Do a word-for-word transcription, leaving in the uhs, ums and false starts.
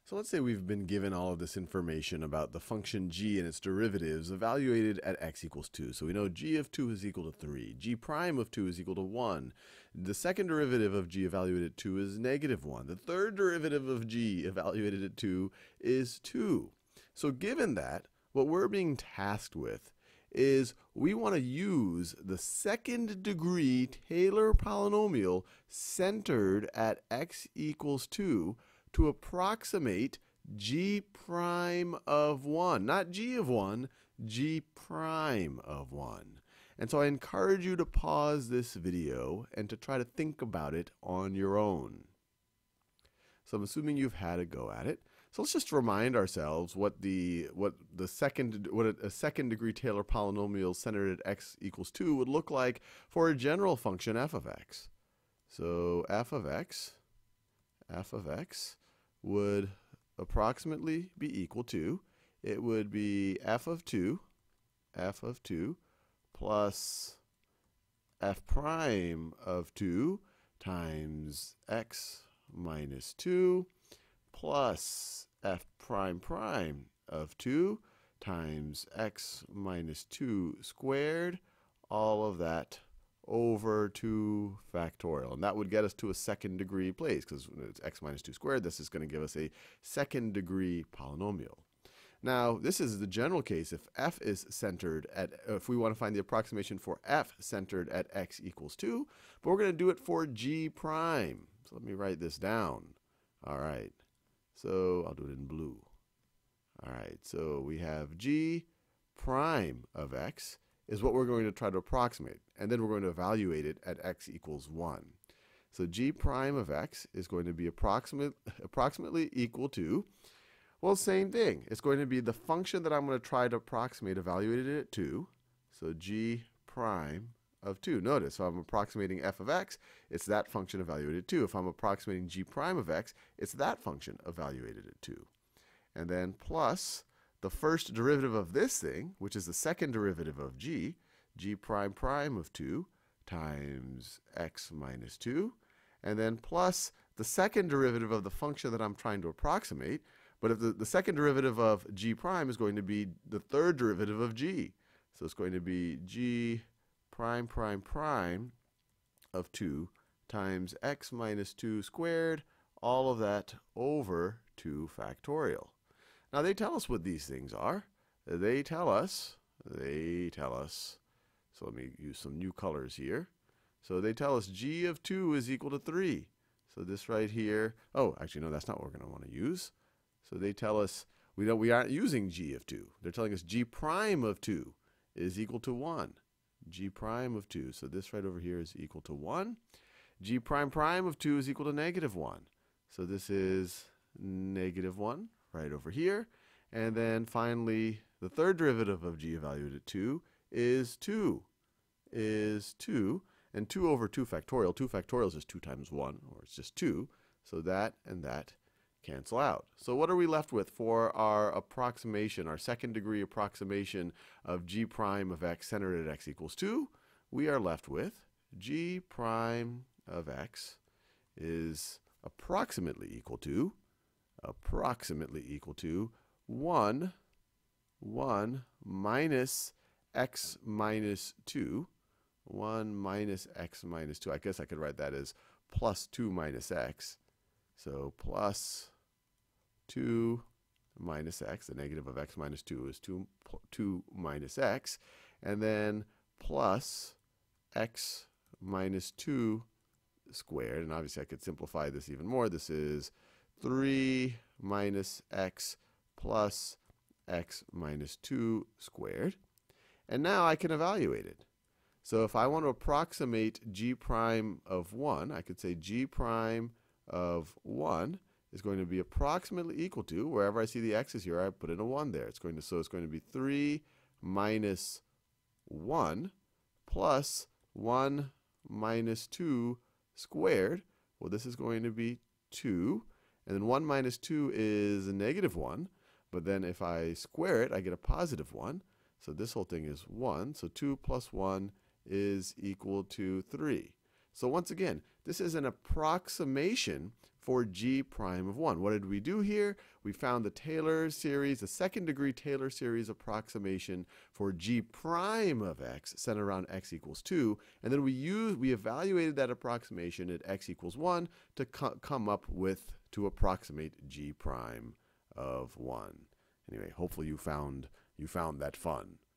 So let's say we've been given all of this information about the function g and its derivatives evaluated at x equals two. So we know g of two is equal to three. G prime of two is equal to one. The second derivative of g evaluated at two is negative one. The third derivative of g evaluated at two is two. So given that, what we're being tasked with is we want to use the second degree Taylor polynomial centered at x equals two to approximate g prime of one. Not g of one, g prime of one. And so I encourage you to pause this video and to try to think about it on your own. So I'm assuming you've had a go at it. So let's just remind ourselves what the what the second what a, a second degree Taylor polynomial centered at x equals two would look like for a general function f of x. So f of x f of x would approximately be equal to, it would be f of two, f of two plus f prime of two times x minus two plus f prime prime of two times x minus two squared, all of that over two factorial. And that would get us to a second degree place, because it's x minus two squared. This is going to give us a second degree polynomial. Now, this is the general case if f is centered at, if we want to find the approximation for f centered at x equals two, but we're going to do it for g prime. So let me write this down. All right, so I'll do it in blue. All right, so we have g prime of x is what we're going to try to approximate. And then we're going to evaluate it at x equals one. So g prime of x is going to be approximate, approximately equal to, well, same thing. It's going to be the function that I'm going to try to approximate evaluated at two. So g prime of two. Notice, if I'm approximating f of x, it's that function evaluated at two. If I'm approximating g prime of x, it's that function evaluated at two. And then plus the first derivative of this thing, which is the second derivative of g, g prime prime of two times x minus two, and then plus the second derivative of the function that I'm trying to approximate. But if the, the second derivative of g prime is going to be the third derivative of g. So it's going to be g prime prime prime of two times x minus two squared, all of that over two factorial. Now they tell us what these things are. They tell us, they tell us, so let me use some new colors here. So they tell us g of two is equal to three. So this right here, oh, actually no, that's not what we're going to want to use. So they tell us, we don't, we aren't using g of two. They're telling us g prime of two is equal to one. G prime of two, so this right over here is equal to one. G prime prime of two is equal to negative one. So this is negative one right over here. And then finally, the third derivative of g evaluated at two is two. Is two. And two over two factorial. two factorial is just two times one, or it's just two. So that and that cancel out. So what are we left with for our approximation, our second degree approximation of g prime of x centered at x equals two? We are left with g prime of x is approximately equal to, approximately equal to one, one minus x minus two, one minus x minus two. I guess I could write that as plus two minus x. So plus two minus x, the negative of x minus two is two, two minus x, and then plus x minus two squared. And obviously I could simplify this even more. This is three minus x plus x minus two squared. And now I can evaluate it. So if I want to approximate g prime of one, I could say g prime of one is going to be approximately equal to, wherever I see the x's here, I put in a one there. It's going to, so it's going to be three minus one plus one minus two squared. Well, this is going to be two. And then one minus two is a negative one. But then if I square it, I get a positive one. So this whole thing is one. So two plus one is equal to three. So once again, this is an approximation for g prime of one. What did we do here? We found the Taylor series, the second degree Taylor series approximation for g prime of x centered around x equals two. And then we used, we evaluated that approximation at x equals one to co come up with, to approximate g prime of one. Anyway, hopefully you found, you found that fun.